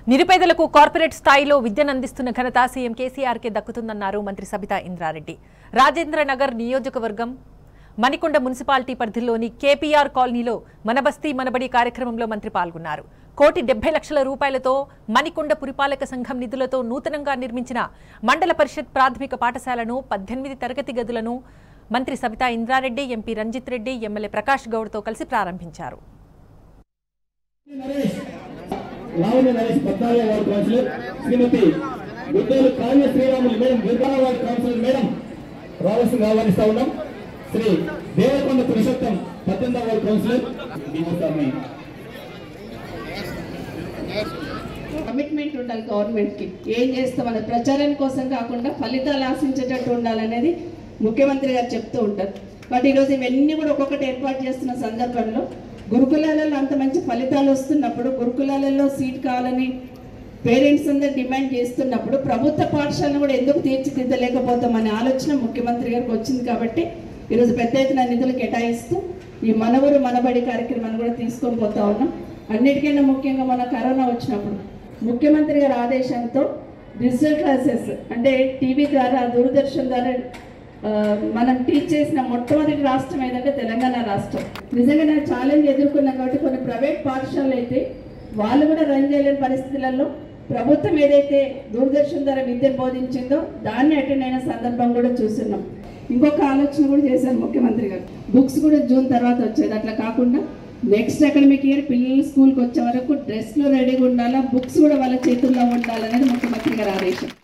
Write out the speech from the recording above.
నిరుపేదలకు కార్పొరేట్ స్థాయిలో విద్యను అందిస్తున్న ఘనత సీఎం కేసీఆర్కే దక్కుతుందన్నారు మంత్రి సబితా ఇంద్రారెడ్డి. రాజేంద్రనగర్ నియోజకవర్గం మణికొండ మున్సిపాలిటీ పరిధిలోని కేపీఆర్ కాలనీలో మనబస్తీ మనబడి కార్యక్రమంలో మంత్రి పాల్గొన్నారు. 1,70,00,000 రూపాయలతో మణికొండ పురపాలక సంఘం నిధులతో నూతనంగా నిర్మించిన మండల పరిషత్ ప్రాథమిక పాఠశాలను 18 తరగతి గదులను మంత్రి సబితా ఇంద్రారెడ్డి, ఎంపీ రంజిత్ రెడ్డి, ఎమ్మెల్యే ప్రకాష్ గౌడ్తో కలిసి ప్రారంభించారు. శ్రీ దేవకొండ పురుషోత్తం 18వ వార్డు కౌన్సిలర్ కమిట్మెంట్ ఉండాలి గవర్నమెంట్ కి. ఏం చేస్తాం అనే ప్రచారం కోసం కాకుండా ఫలితాలు ఆశించేటట్టు ఉండాలనేది ముఖ్యమంత్రి గారు చెప్తూ ఉంటారు. బట్ ఈరోజు ఇవన్నీ కూడా ఒక్కొక్కటి ఏర్పాటు చేస్తున్న సందర్భంలో గురుకులాలలో అంత మంచి ఫలితాలు వస్తున్నప్పుడు, గురుకులాలలో సీట్ కావాలని పేరెంట్స్ అందరూ డిమాండ్ చేస్తున్నప్పుడు ప్రభుత్వ పాఠశాలను కూడా ఎందుకు తీర్చిదిద్దలేకపోతామనే ఆలోచన ముఖ్యమంత్రి గారికి వచ్చింది. కాబట్టి ఈరోజు పెద్ద ఎత్తున నిధులు కేటాయిస్తూ ఈ మనవరు మనబడి కార్యక్రమాన్ని కూడా తీసుకొని పోతా ఉన్నాం. అన్నిటికన్నా ముఖ్యంగా మన కరోనా వచ్చినప్పుడు ముఖ్యమంత్రి గారి ఆదేశంతో డిజిటల్ క్లాసెస్ అంటే టీవీ ద్వారా, దూరదర్శన్ ద్వారా మనం టీచ్ చేసిన మొట్టమొదటి రాష్ట్రం ఏదంటే తెలంగాణ రాష్ట్రం. నిజంగా నేను ఛాలెంజ్ ఎదుర్కొన్నాను. కాబట్టి కొన్ని ప్రైవేట్ పాఠశాలలు అయితే వాళ్ళు కూడా రన్ చేయలేని పరిస్థితులలో ప్రభుత్వం ఏదైతే దూరదర్శన్ ద్వారా విద్యను బోధించిందో దాన్ని అటెండ్ అయిన సందర్భం కూడా చూస్తున్నాం. ఇంకొక ఆలోచన కూడా చేశారు ముఖ్యమంత్రి గారు. బుక్స్ కూడా జూన్ తర్వాత వచ్చేది. అట్లా కాకుండా నెక్స్ట్ అకాడమిక్ ఇయర్ పిల్లలు స్కూల్కి వచ్చే వరకు డ్రెస్లో రెడీగా ఉండాలా, బుక్స్ కూడా వాళ్ళ చేతుల్లో ఉండాలనేది ముఖ్యమంత్రి గారి ఆదేశం.